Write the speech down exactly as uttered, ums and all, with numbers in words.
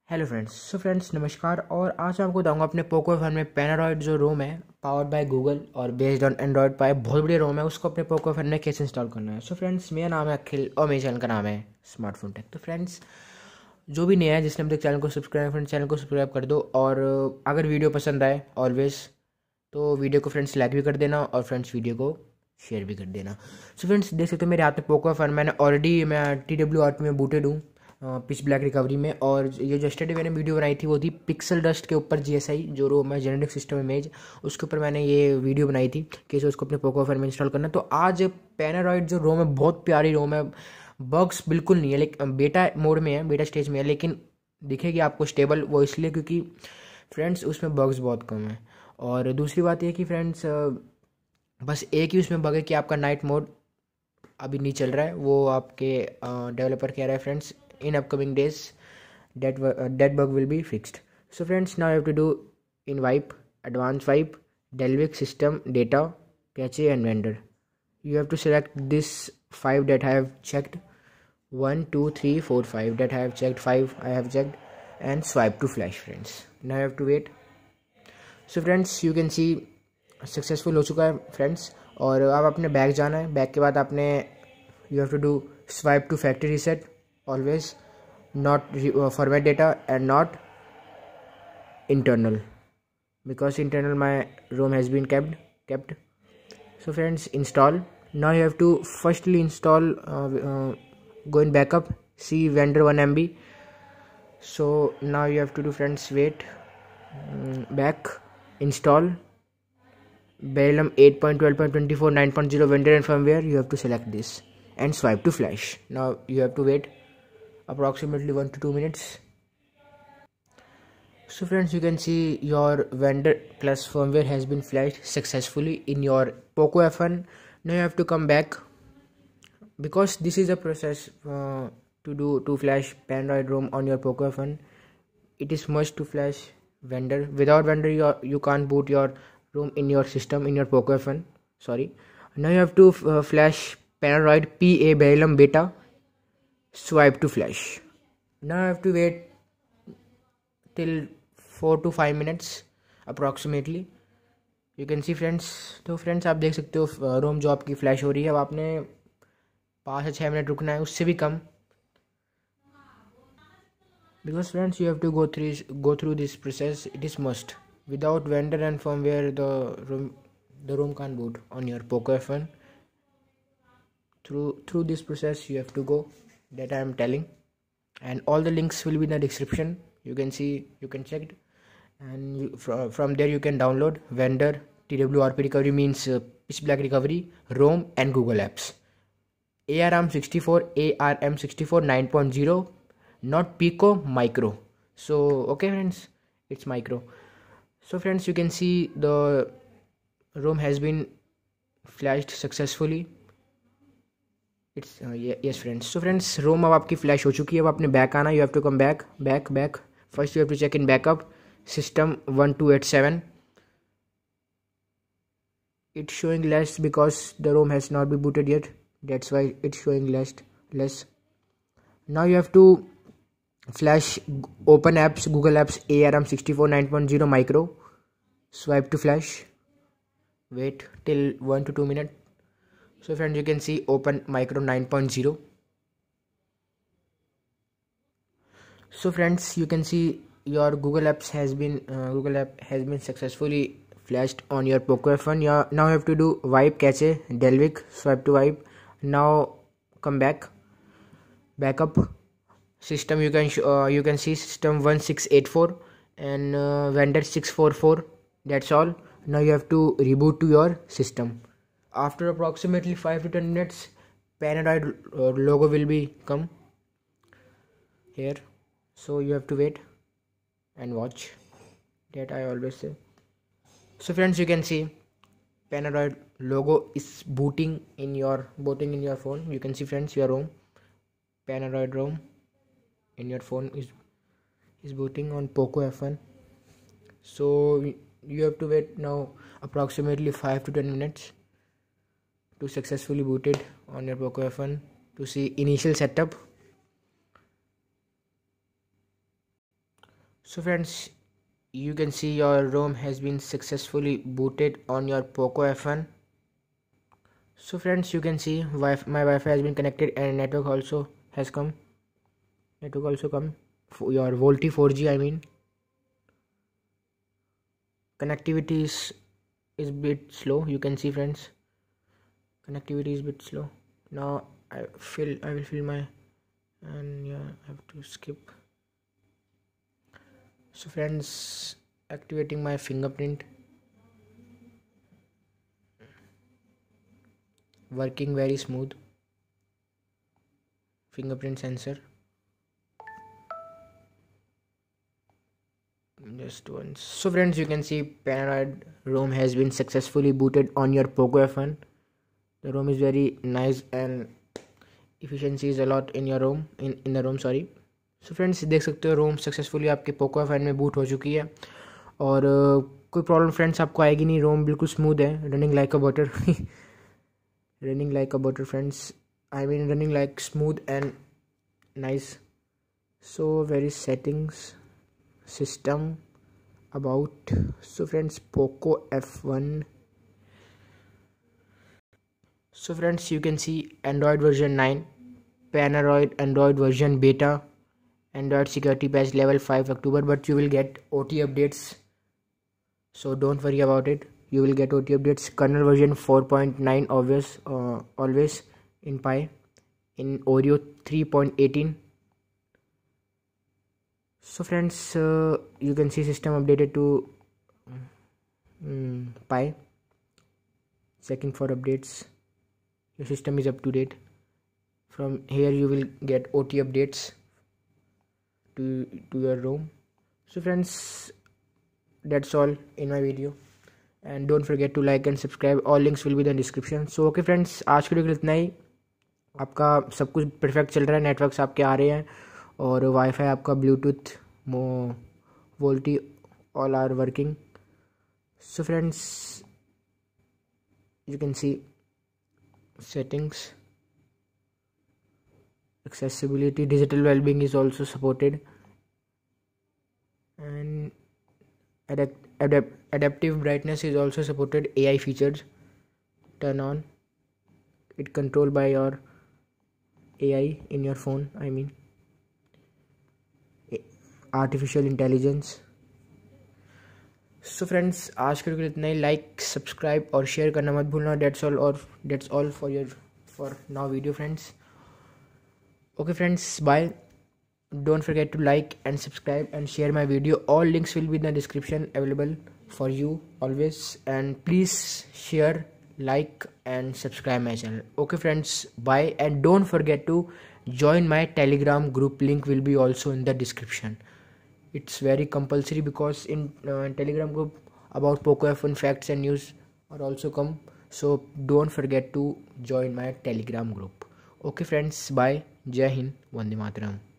Hello friends so friends नमस्कार। और आज मैं आपको बताऊंगा अपने पोको एफ वन में पेनारॉइड जो रोम है पावर्ड बाय गूगल और बेस्ड ऑन एंड्रॉइड पाए बहुत बड़ी रोम है, उसको अपने पोको एफ वन में कैसे इंस्टॉल करना है। सो फ्रेंड्स मेरा नाम है अखिल और मेरे चैनल का नाम है स्मार्टफोन टेक। तो फ्रेंड्स जो भी नया है जिसने अभी तक चैनल को सब्सक्राइब फ्रेंड्स चैनल को सब्सक्राइब कर दो, और अगर वीडियो पसंद आए ऑलवेज तो वीडियो को फ्रेंड्स लाइक भी कर देना और फ्रेंड्स वीडियो को शेयर भी कर देना। सो फ्रेंड्स देख सकते हो मेरे हाथ में पोको एफ वन, मैंने ऑलरेडी मैं टी डब्ल्यू आर पी में बूटेड हूँ पिच ब्लैक रिकवरी में। और ये जो स्टडी मैंने वीडियो बनाई थी वो थी पिक्सल डस्ट के ऊपर जीएसआई जो रोम है जेनेटिक सिस्टम इमेज, उसके ऊपर मैंने ये वीडियो बनाई थी कैसे उसको अपने पोको फोन में इंस्टॉल करना। तो आज पेनारॉइड जो रोम है बहुत प्यारी रोम है, बग्स बिल्कुल नहीं है, लेकिन बेटा मोड में है, बेटा स्टेज में है, लेकिन दिखेगी आपको स्टेबल, वो इसलिए क्योंकि फ्रेंड्स उसमें बग्स बहुत कम है। और दूसरी बात ये कि फ्रेंड्स बस एक ही उसमें बग है कि आपका नाइट मोड अभी नहीं चल रहा है, वो आपके डेवलपर कह रहा है friends in upcoming days that uh, that bug will be fixed. So friends, now you have to do in wipe, advanced wipe, Delvik system, data, cache and vendor. You have to select this five that I have checked, one two three four five that I have checked, five I have checked, and swipe to flash friends. Now you have to wait. So friends you can see successful हो चुका है friends. और अब अपने back जाना है, back के बाद आपने you have to do swipe to factory reset always, not uh, format data and not internal, because internal my ROM has been kept kept So friends install. Now you have to firstly install uh, uh, go in backup, see vendor one M B. So now you have to do friends wait, um, back install Bellum eight point twelve point twenty-four nine point zero vendor and firmware. You have to select this and swipe to flash. Now you have to wait approximately one to two minutes. So friends you can see your vendor plus firmware has been flashed successfully in your Poco F one. Now you have to come back, because this is a process uh, to do to flash Panoride ROM on your Poco F one. It is must to flash vendor. Without vendor you, are, you can't boot your ROM in your system in your Poco F one. Sorry. Now you have to uh, flash Panoride P A Bellum beta, swipe to flash. Now I have to wait till four to five minutes approximately. You can see friends. तो friends आप देख सकते हो रोम जो आपकी flash हो रही है, अब आपने पाँच से छः मिनट रुकना है, उससे भी कम, because friends you have to go through go through this process. It is must. Without vendor and firmware the ROM the ROM can't boot on your Poco F one. Through through this process you have to go, that I am telling, and all the links will be in the description. You can see, you can check it, and you, from, from there you can download vendor T W R P recovery, means uh, pitch black recovery, ROM and Google apps. A R M sixty-four A R M sixty-four nine point zero, not Pico, micro. So okay friends, it's micro. So friends you can see the ROM has been flashed successfully. It's uh, yes friends. So friends ROM अब आपकी flash हो चुकी है, अब आपने back आना. You have to come back back back. First you have to check in backup system one two eight seven. It's showing less because the ROM has not been booted yet, that's why it's showing less less. Now you have to flash open apps, Google apps, A R M sixty-four nine point zero micro, swipe to flash, wait till one to two minutes. So friends you can see open micro nine point zero. So friends you can see your Google apps has been uh, Google app has been successfully flashed on your Poco F one. Yeah, now you have to do wipe cache Delvik, swipe to wipe. Now come back backup system. You can uh, you can see system one six eight four and uh, vendor six four four. That's all. Now you have to reboot to your system. After approximately five to ten minutes, Panoride uh, logo will be come here. So you have to wait and watch, that I always say. So friends you can see Panoride logo is booting in your booting in your phone. You can see friends your ROM, Panoride ROM in your phone is is booting on Poco F one. So you have to wait now approximately five to ten minutes to successfully booted on your Poco F one to see initial setup. So friends, you can see your ROM has been successfully booted on your Poco F one. So friends, you can see wi my Wi-Fi has been connected and network also has come. Network also come. For your VoLTE four G, I mean. Connectivity is is bit slow. You can see friends. Connectivity is bit slow. Now I fill. I will fill my. And yeah, I have to skip. So friends, activating my fingerprint. Working very smooth. Fingerprint sensor. Just once. So friends, you can see Panaroid ROM has been successfully booted on your Poco F one. The ROM is very nice and efficiency is a lot in your ROM in in the ROM sorry. So friends, देख सकते हो ROM successfully आपके Poco F one में boot हो चुकी है और uh, कोई प्रॉब्लम फ्रेंड्स आपको आएगी नहीं. ROM बिल्कुल स्मूथ है, running like a butter. Running like a butter friends, I mean running like smooth and nice. So very settings system about. So friends, Poco F one. So friends, you can see Android version nine, Panaroid Android version beta, Android security patch level five October, but you will get O T updates, so don't worry about it. You will get O T updates. Kernel version four point nine always uh, always in Pi, in Oreo three point eighteen. So friends, uh, you can see system updated to um, Pi. Checking for updates. Your system is up to date. From here you will get O T updates to to your ROM. So friends, that's all in my video, and don't forget to like and subscribe. All links will be in the description. So okay friends, आज के लिए इतना ही. आपका सब कुछ perfect चल रहा है, नेटवर्क्स आपके आ रहे हैं और वाईफाई आपका ब्लूटूथ मो VoLTE all are working. So friends, you can see settings, accessibility, digital well-being is also supported, and adapt, adapt, adaptive brightness is also supported. A I features turn on, it controlled by your A I in your phone, I mean artificial intelligence. So friends, आज के लिए इतना ही. Like, subscribe और share करना मत भूलना. That's all और that's all for your for now video friends. Okay friends, bye. Don't forget to like and subscribe and share my video. All links will be in the description available for you always, and please share, like and subscribe my channel. Okay friends, bye, and don't forget to join my Telegram group. Link will be also in the description. It's very compulsory because in uh, Telegram group about Poco F one facts and news are also come, so don't forget to join my Telegram group. Okay friends, bye. Jai Hind, Vande Mataram.